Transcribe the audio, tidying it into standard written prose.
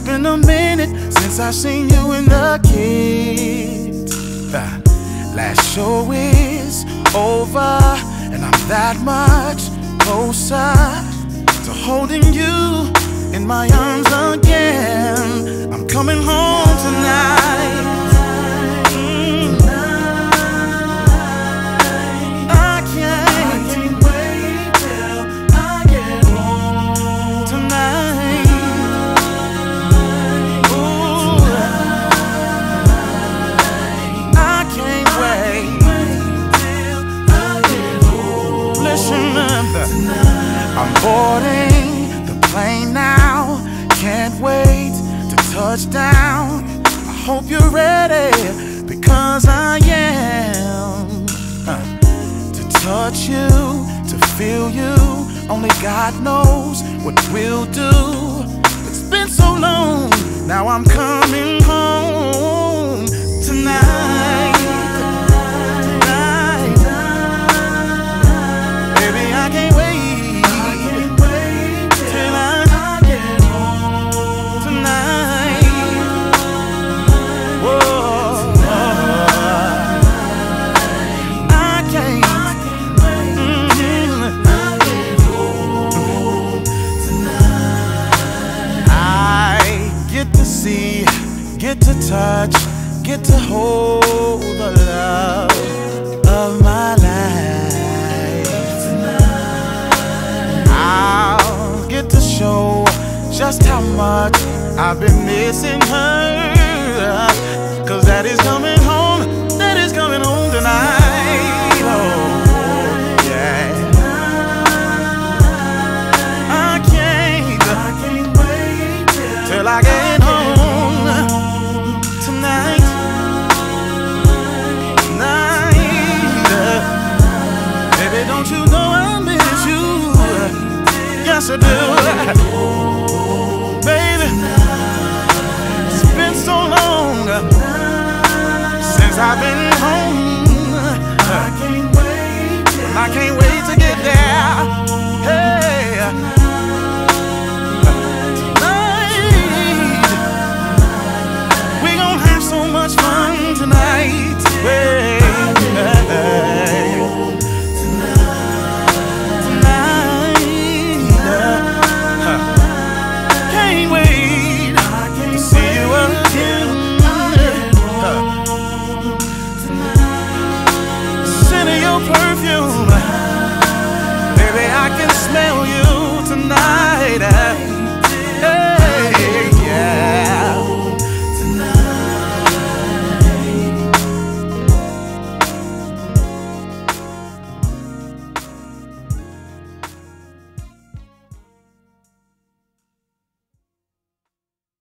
been a minute since I seen you in the kids. Last show is over, and I'm that much closer to holding you in my arms again. I'm coming home tonight. I can't wait till I get home tonight. Ooh, I can't wait till I get home. Listen up, I'm boarding the plane now. Can't wait to touch down. I hope you're ready, because I am. To touch you, to feel you, only God knows what we'll do. It's been so long, now I'm coming home tonight. Baby, I can't wait. Get to touch, get to hold the love of my life tonight. I'll get to show just how much I've been missing her, 'cause daddy's coming home tonight. Oh, yeah. I can't wait till I get home. Don't you know I miss you? Yes I do. Baby, it's been so long since I've been home. I can't wait to get there. Hey, tonight we gon' have so much fun tonight. Hey. Perfume, baby, I can smell you tonight.